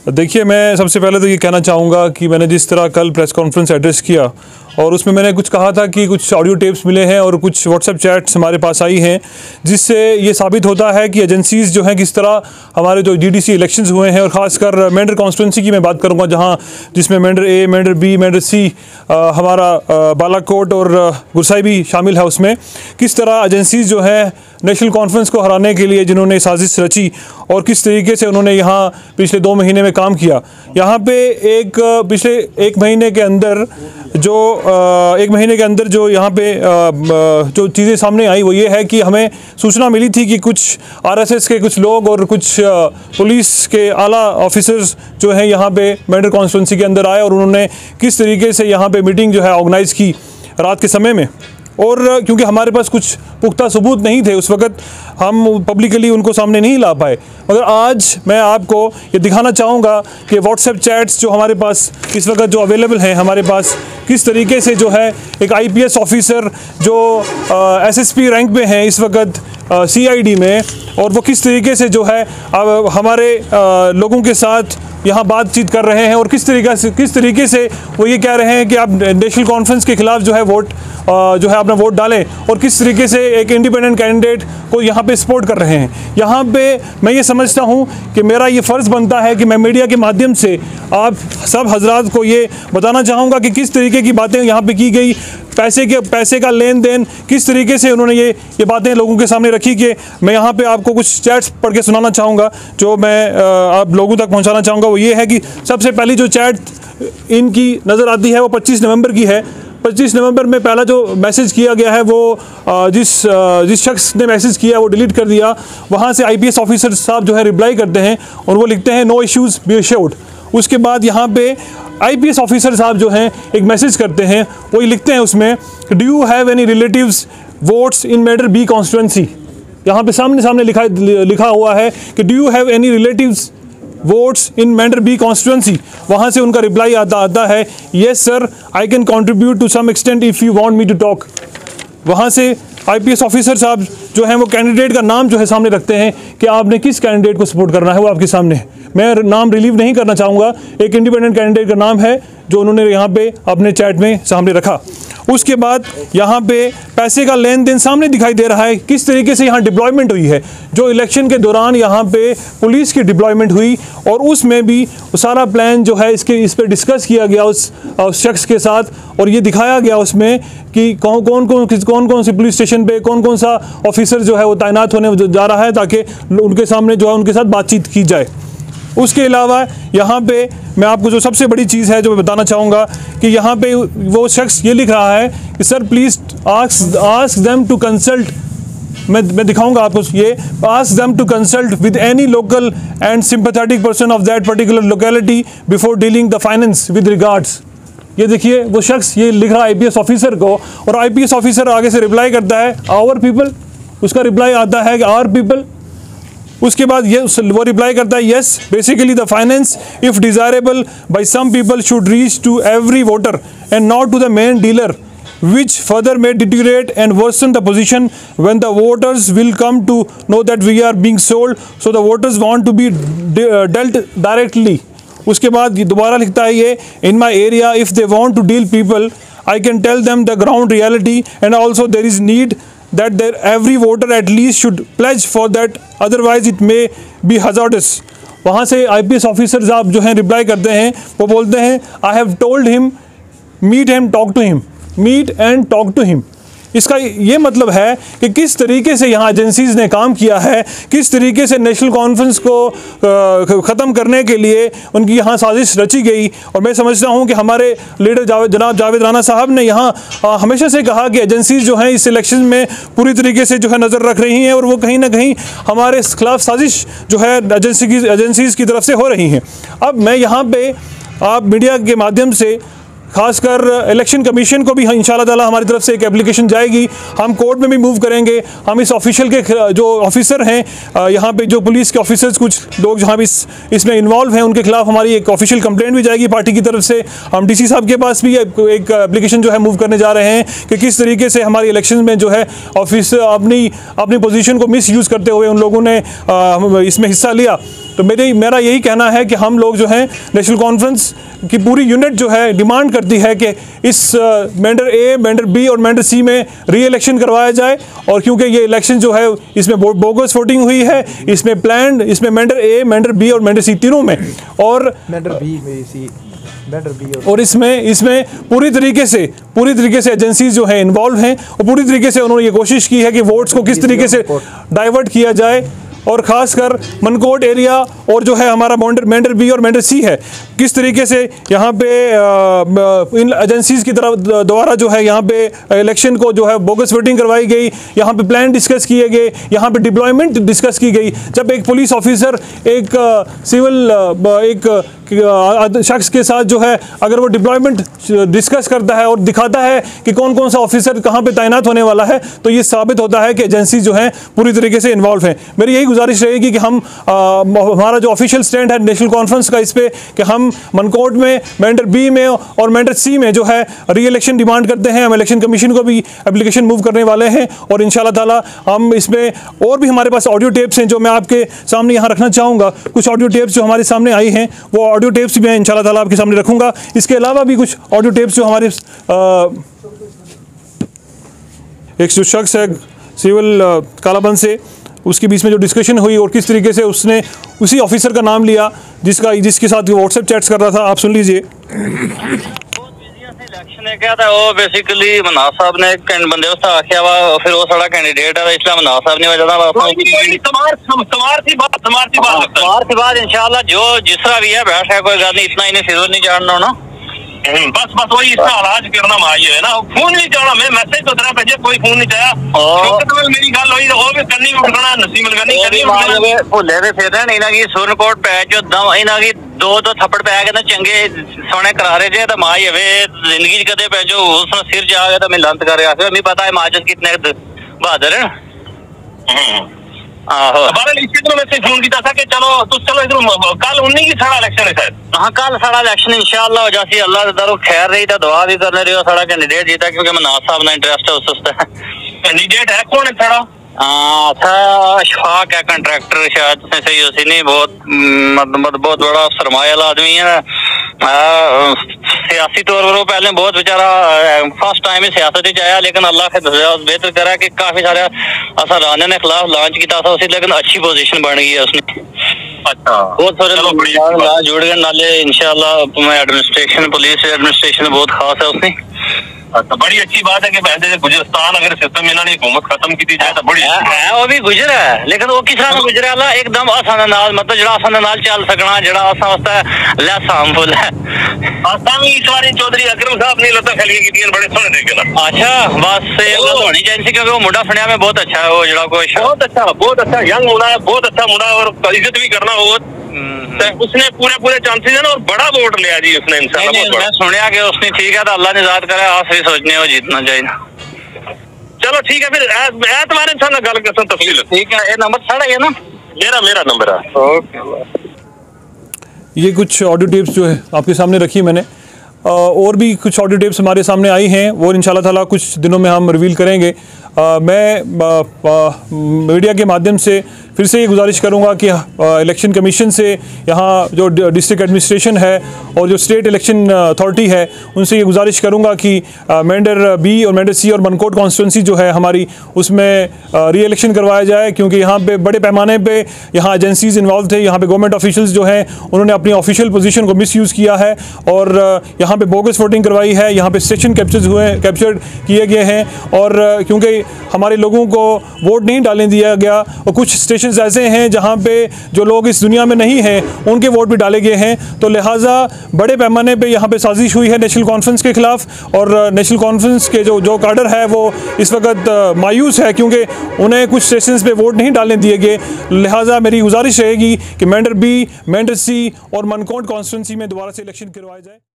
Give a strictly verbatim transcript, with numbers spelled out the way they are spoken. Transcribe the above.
देखिए, मैं सबसे पहले तो ये कहना चाहूँगा कि मैंने जिस तरह कल प्रेस कॉन्फ्रेंस एड्रेस किया और उसमें मैंने कुछ कहा था कि कुछ ऑडियो टेप्स मिले हैं और कुछ व्हाट्सएप चैट्स हमारे पास आई हैं, जिससे ये साबित होता है कि एजेंसीज़ जो हैं किस तरह हमारे जो डीडीसी इलेक्शंस हुए हैं, और ख़ासकर मेंढर कॉन्स्टिट्यूंसी की मैं बात करूँगा, जहाँ जिसमें Mendhar A, Mendhar B, Mendhar C, हमारा आ, बालाकोट और गुरसाई भी शामिल है उसमें, किस तरह एजेंसीज़ जो है नेशनल कॉन्फ्रेंस को हराने के लिए जिन्होंने साजिश रची और किस तरीके से उन्होंने यहाँ पिछले दो महीने में काम किया। यहाँ पे एक पिछले एक महीने के अंदर जो एक महीने के अंदर जो यहाँ पे जो चीज़ें सामने आई वो ये है कि हमें सूचना मिली थी कि कुछ आरएसएस के कुछ लोग और कुछ पुलिस के आला ऑफिसर्स जो हैं यहाँ पे मेंढर कॉन्स्टिट्यूंसी के अंदर आए और उन्होंने किस तरीके से यहाँ पे मीटिंग जो है ऑर्गेनाइज़ की रात के समय में। और क्योंकि हमारे पास कुछ पुख्ता सबूत नहीं थे उस वक़्त, हम पब्लिकली उनको सामने नहीं ला पाए, मगर आज मैं आपको ये दिखाना चाहूँगा कि व्हाट्सएप चैट्स जो हमारे पास इस वक्त जो अवेलेबल हैं हमारे पास, किस तरीके से जो है एक आईपीएस ऑफिसर जो एसएसपी रैंक में हैं इस वक्त सीआईडी में, और वो किस तरीके से जो है अब हमारे आ, लोगों के साथ यहाँ बातचीत कर रहे हैं और किस तरीके से किस तरीके से वो ये कह रहे हैं कि आप नेशनल कॉन्फ्रेंस के ख़िलाफ़ जो है वोट जो है अपना वोट डालें, और किस तरीके से एक इंडिपेंडेंट कैंडिडेट को यहाँ पे सपोर्ट कर रहे हैं। यहाँ पे मैं ये समझता हूँ कि मेरा ये फ़र्ज़ बनता है कि मैं मीडिया के माध्यम से आप सब हजरात को ये बताना चाहूँगा कि किस तरीके की बातें यहाँ पे की गई, पैसे के पैसे का लेन देन किस तरीके से उन्होंने ये ये बातें लोगों के सामने रखी। कि मैं यहाँ पे आपको कुछ चैट्स पढ़ के सुनाना चाहूँगा जो मैं आप लोगों तक पहुँचाना चाहूँगा। वो ये है कि सबसे पहली जो चैट इनकी नज़र आती है वो पच्चीस नवंबर की है। पच्चीस नवंबर में पहला जो मैसेज किया गया है वो जिस जिस शख्स ने मैसेज किया वो डिलीट कर दिया। वहाँ से आईपीएस ऑफिसर साहब जो है रिप्लाई करते हैं और वो लिखते हैं नो इश्यूज़ बी अश्योर्ड। उसके बाद यहाँ पे आईपीएस ऑफिसर साहब जो हैं एक मैसेज करते हैं, वो ये लिखते हैं उसमें, do you have any relatives votes in Mendhar B constituency. यहाँ पे सामने सामने लिखा लिखा हुआ है कि do you have any relatives votes in Mendhar B constituency. वहाँ से उनका रिप्लाई आता आता है, yes sir I can contribute to some extent if you want me to talk. वहाँ से आईपीएस ऑफिसर साहब जो हैं वो कैंडिडेट का नाम जो है सामने रखते हैं कि आपने किस कैंडिडेट को सपोर्ट करना है, वो आपके सामने है। मैं नाम रिलीव नहीं करना चाहूँगा, एक इंडिपेंडेंट कैंडिडेट का नाम है जो उन्होंने यहाँ पे अपने चैट में सामने रखा। उसके बाद यहाँ पे पैसे का लेन देन सामने दिखाई दे रहा है, किस तरीके से यहाँ डिप्लॉयमेंट हुई है। जो इलेक्शन के दौरान यहाँ पे पुलिस की डिप्लॉयमेंट हुई और उसमें भी सारा प्लान जो है इसके इस पर डिस्कस किया गया उस, उस शख्स के साथ, और ये दिखाया गया उसमें कि कौन कौन कौन कौन कौन सी पुलिस स्टेशन पे कौन कौन सा ऑफिसर जो है वो तैनात होने जा रहा है ताकि उनके सामने जो है उनके साथ बातचीत की जाए। उसके अलावा यहाँ पे मैं आपको जो सबसे बड़ी चीज़ है जो मैं बताना चाहूँगा कि यहाँ पे वो शख्स ये लिख रहा है कि sir please ask ask them to consult. मैं मैं दिखाऊंगा आपको ये, ask them to consult with any local and sympathetic person of that particular locality before dealing the finance with regards. ये देखिए वो शख्स ये लिख रहा है आईपीएस ऑफिसर को, और आईपीएस ऑफिसर आगे से रिप्लाई करता है आवर पीपल। उसका रिप्लाई आता है कि आवर पीपल। उसके बाद ये वो रिप्लाई करता है, yes basically the finance if desirable by some people should reach to every voter and not to the main dealer, which further may deteriorate and worsen the position when the voters will come to know that we are being sold, so the voters want to be de uh, dealt directly. उसके बाद दोबारा लिखता है ये, in my area if they want to deal people I can tell them the ground reality and also there is need that there every voter at least should pledge for that, otherwise it may be hazardous. वहाँ से IPS officers आप जो हैं reply करते हैं, वो बोलते हैं I have told him meet him talk to him, meet and talk to him. इसका ये मतलब है कि किस तरीके से यहाँ एजेंसीज़ ने काम किया है, किस तरीके से नेशनल कॉन्फ्रेंस को ख़त्म करने के लिए उनकी यहाँ साजिश रची गई। और मैं समझता हूँ कि हमारे लीडर जावेद जनाब जावेद राना साहब ने यहाँ हमेशा से कहा कि एजेंसीज़ जो हैं इस इलेक्शन में पूरी तरीके से जो है नज़र रख रही हैं और वो कहीं ना कहीं हमारे खिलाफ साजिश जो है एजेंसी की एजेंसीज़ की तरफ से हो रही हैं। अब मैं यहाँ पर आप मीडिया के माध्यम से खासकर इलेक्शन कमीशन को भी इंशाल्लाह ताला हमारी तरफ से एक एप्लीकेशन जाएगी, हम कोर्ट में भी मूव करेंगे। हम इस ऑफिशियल के जो ऑफिसर हैं यहाँ पे जो पुलिस के ऑफिसर्स कुछ लोग जहाँ भी इस इसमें इन्वॉल्व हैं उनके खिलाफ हमारी एक ऑफिशियल कंप्लेंट भी जाएगी पार्टी की तरफ से। हम डीसी साहब के पास भी एक एप्लीकेशन जो है मूव करने जा रहे हैं कि किस तरीके से हमारी इलेक्शन में जो है ऑफिस अपनी अपनी पोजीशन को मिस यूज़ करते हुए उन लोगों ने इसमें हिस्सा लिया। तो मेरे मेरा यही कहना है कि हम लोग जो हैं नेशनल कॉन्फ्रेंस की पूरी यूनिट जो है डिमांड करती है कि इस मेंडर ए, मेंडर बी और मेंडर सी में री इलेक्शन करवाया जाए। और क्योंकि ये इलेक्शन जो है इसमें बोगस वोटिंग हुई है, इसमें प्लान, इसमें मेंडर ए, मेंडर बी और मेंडर सी तीनों में, और मेंडर बी में सी मेंडर बी और, और इसमें इसमें पूरी तरीके से पूरी तरीके से एजेंसीज जो है इन्वॉल्व हैं और पूरी तरीके से उन्होंने ये कोशिश की है कि वोट्स को किस तरीके से डाइवर्ट किया जाए, और ख़ासकर मनकोट एरिया और जो है हमारा मेंडर मेंडर बी और मेंडर सी है, किस तरीके से यहाँ पे आ, इन एजेंसीज़ की तरफ द्वारा जो है यहाँ पे इलेक्शन को जो है बोगस वोटिंग करवाई गई, यहाँ पे प्लान डिस्कस किए गए, यहाँ पे डिप्लॉयमेंट डिस्कस की गई। जब एक पुलिस ऑफिसर एक सिविल एक शख्स के साथ जो है अगर वो डिप्लॉयमेंट डिस्कस करता है और दिखाता है कि कौन कौन सा ऑफिसर कहाँ पे तैनात होने वाला है, तो ये साबित होता है कि एजेंसी जो है पूरी तरीके से इन्वॉल्व हैं। मेरी यही गुजारिश रहेगी कि हम आ, हमारा जो ऑफिशियल स्टैंड है नेशनल कॉन्फ्रेंस का इस पे कि हम मनकोट में, मेंडर बी में और मेंडर सी में जो है री इलेक्शन डिमांड करते हैं। हम इलेक्शन कमीशन को भी एप्लीकेशन मूव करने वाले हैं और इंशाल्लाह ताला हम इसमें, और भी हमारे पास ऑडियो टेप्स हैं जो मैं आपके सामने यहाँ रखना चाहूँगा। कुछ ऑडियो टेप्स जो हमारे सामने आई हैं वो ऑडियो टेप्स भी मैं इंशाल्लाह ताला आपके सामने रखूँगा। इसके अलावा भी कुछ ऑडियो टेप्स जो हमारे आ, एक जो शख्स है सिविल कालाबंद से, उसके बीच में जो डिस्कशन हुई और किस तरीके से उसने उसी ऑफिसर का नाम लिया जिसका जिसके साथ व्हाट्सएप चैट्स कर रहा था, आप सुन लीजिए। इलेक्शन है क्या था वो बेसिकली मनाज साहब ने एक बंदे उसका आखिया वा फिर वो सारा कैंडिडेट है इसलिए मनाज साहब ने वजह समार के बाद इंशाल्लाह जो जिस तरह भी है बैठ है, कोई गल नहीं, इतना इन्हें फिर नहीं जानना ना, बस बस वही इसका इलाज करना माहिए है ना। फोन नहीं चाहना, मैं मैसेज तो तरह भेजे, कोई फोन नहीं चाहा। तो मेरी गल हुई वो भी करनी उठना नसीब लगानी करनी उठना भुले वे फिर रहे इना की सुरनकोट पै जो दम इना की दो दो थप्पड़ पै के ना चंगे सोने करारे जे तो माई वे जिंदगी कदे पै जो उस सिर जा गया तो मैं लंत कर रहा मैं पता है माजद कितने बहादुर है। फोन किया था कि चलो तो चलो इधर कल उन्हीं की सारा इलेक्शन है सर। हाँ कल सारा इलेक्शन इंशाल्लाह हो जाती अल्लाह दरो खैर रही तो दुआ भी करने रही हो सारा कैंडिडेट जीता क्योंकि मनाज साहब ना इंटरेस्ट है उस कैंडिडेट है कौन है सारा? अच्छा अशफाक है कंट्रैक्टर, शायद सही उसी नहीं, बहुत मतलब बहुत बड़ा सरमाया वाला आदमी है। सियासी तौर पर वो पहले बहुत बेचारा फर्स्ट टाइम ही सियासत ही आया, लेकिन अल्लाह के बेहतर करा कि काफी सारे असर राने ने खिलाफ लॉन्च किया था उसी, लेकिन अच्छी पोजीशन बन गई है उसने। अच्छा बहुत सारे लोग जुड़ गए नाले इंशाल्लाह। एडमिनिस्ट्रेशन पुलिस एडमिनिस्ट्रेशन बहुत खास है उसने। अच्छा बड़ी अच्छी बात है कि पहले गुजरान अगर सिस्टम इन्होंने हुकूमत खत्म की जाए तो बड़ी है वो भी गुजरा है, लेकिन वो किस तरह गुजरा वाला एकदम आसान नाल मतलब जरा आसान नाल चल सकना जरा आसान वास्ते लेस हार्मफुल है। आसान इस बार चौधरी अकरम साहब ने लता खली की बड़े सोने देखे ना। अच्छा बस ये होनी चाहिए क्योंकि वो मुंडा सुनिया में बहुत अच्छा है, वो जरा कोई बहुत अच्छा बहुत अच्छा यंग मुंडा है, बहुत अच्छा मुंडा और इज्जत भी करना हो उसने पूरे पूरे चांसेस है ना और बड़ा वोट लिया जी उसने इंशाल्लाह। मैं सुनिया कि उसने ठीक है तो अल्लाह ने याद करे आप भी सोचने हो जीतना चाहिए। चलो ठीक है फिर तुम्हारे इंसान गल कर तफसील ठीक है। ये नंबर साढ़ा है ना मेरा मेरा नंबर है। ओके ये कुछ ऑडियो टेप्स जो है आपके सामने रखी है मैंने, और भी कुछ ऑडियो टेप्स हमारे सामने आई हैं वो इंशाल्लाह ताला कुछ दिनों में हम रिवील करेंगे। आ, मैं आ, आ, मीडिया के माध्यम से फिर से ये गुजारिश करूँगा कि इलेक्शन कमीशन से यहाँ जो डिस्ट्रिक्ट एडमिनिस्ट्रेशन है और जो स्टेट इलेक्शन अथॉरिटी है उनसे ये गुजारिश करूँगा कि आ, मेंडर बी और मेंडर सी और मनकोट कॉन्स्टिट्यूंसी जो है हमारी उसमें री इलेक्शन करवाया जाए, क्योंकि यहाँ पे बड़े पैमाने पे यहाँ एजेंसीज इन्वॉल्व थे। यहाँ पे गवर्नमेंट ऑफिशियल्स जो हैं उन्होंने अपनी ऑफिशियल पोजीशन को मिसयूज़ किया है और यहाँ पे बोगस वोटिंग करवाई है, यहाँ पे स्टेशन कैप्चर्स हुए कैप्चर्ड किए गए हैं और क्योंकि हमारे लोगों को वोट नहीं डालने दिया गया और कुछ स्टेशन ऐसे हैं जहां पे जो लोग इस दुनिया में नहीं हैं उनके वोट भी डाले गए हैं, तो लिहाजा बड़े पैमाने पे यहाँ पे साजिश हुई है नेशनल कॉन्फ्रेंस के खिलाफ और नेशनल कॉन्फ्रेंस के जो जो काडर है वो इस वक्त मायूस है क्योंकि उन्हें कुछ स्टेशंस पे वोट नहीं डालने दिए गए। लिहाजा मेरी गुजारिश रहेगी कि मेंडर बी, मेंडर सी और मनकोट कॉन्स्टिट्यूंसी में दोबारा से इलेक्शन करवाया जाए।